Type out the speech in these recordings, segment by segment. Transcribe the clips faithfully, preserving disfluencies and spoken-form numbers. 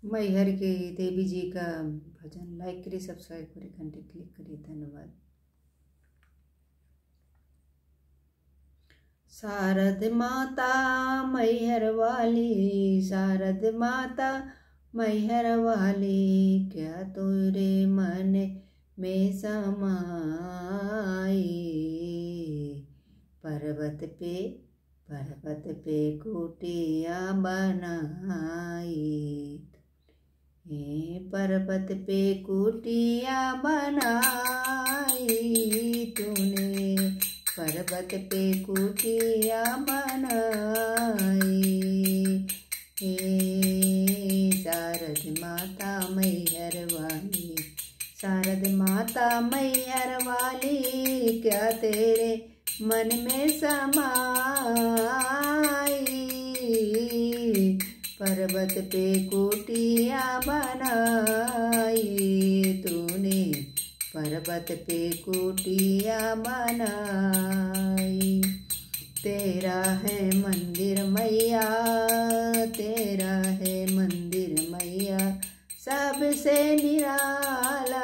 मैहर के देवी जी का भजन लाइक करिए, सब्सक्राइब करिए, घंटे क्लिक करिए। धन्यवाद। शारद माता मैहर वाली, शारद माता मैहर वाली, क्या तोरे मन में समाई। पर्वत पे पर्वत पे कुटिया बनाई, हे पर्वत पे कुटिया बनाई तूने, पर्वत पे कुटिया बनाई। हे शारद माता मैहर वाली, शारद माता मैहर वाली, क्या तेरे मन में समाई। पर्वत पे कुटिया बनाई तूने, पर्वत पे कुटिया बनाई। तेरा है मंदिर मैया, तेरा है मंदिर मैया, सबसे निराला।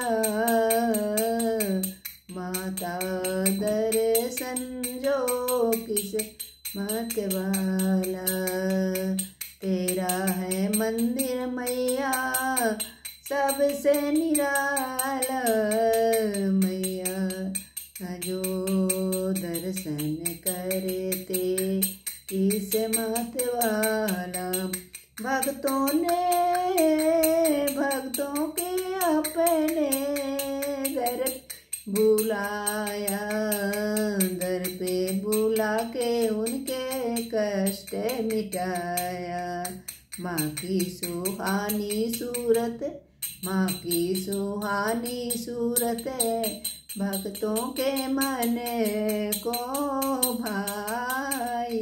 माता दर्शन जो किस मत वाला, तेरा है मंदिर मैया, सबसे निराला। मैया जो दर्शन करते किस मत वाला, भक्तों ने भक्तों के अपने दर बुलाया, दर पे बुला के उनके कष्ट मिटाया। माँ की सुहानी सूरत, माँ की सुहानी सूरत, भक्तों के मन को भाई।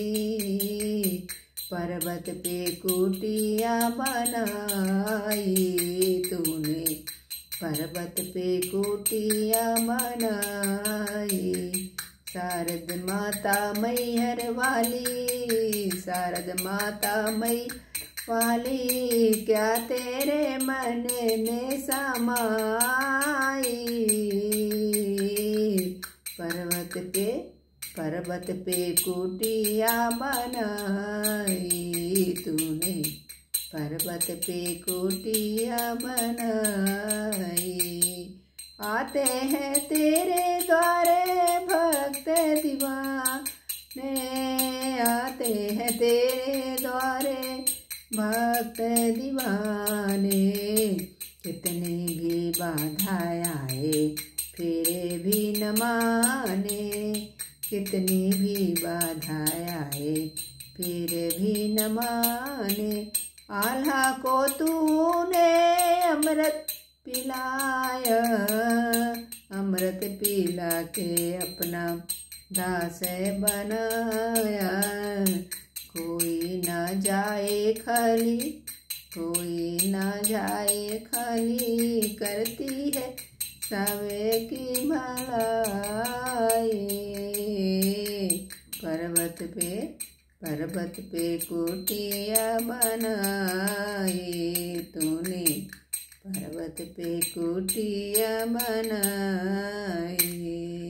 पर्वत पे कुटिया बनाई तूने, पर्वत पे कुटिया बनाई। शारद माता मैहर वाली, शारद माता मैहर वाली, क्या तेरे मन में समाई। पर्वत पे पर्वत पे कुटिया बनाई तूने, पर्वत पे कुटिया बनाई। आते हैं तेरे द्वारे भक्त दीवाने, आते हैं तेरे द्वारे भक्त दीवाने। कितनी भी बाधा आए फिर भी न माने, कितनी भी बाधा आए फिर भी न माने। आल्हा को तूने अमृत पिलाया, अमृत पिला के अपना दास बनाया। कोई ना जाए खाली, कोई ना जाए खाली, करती है सबकी भलाई। पर्वत पे पर्वत पे कुटिया बनाई तूने, पर्वत पे कुटिया बनाई।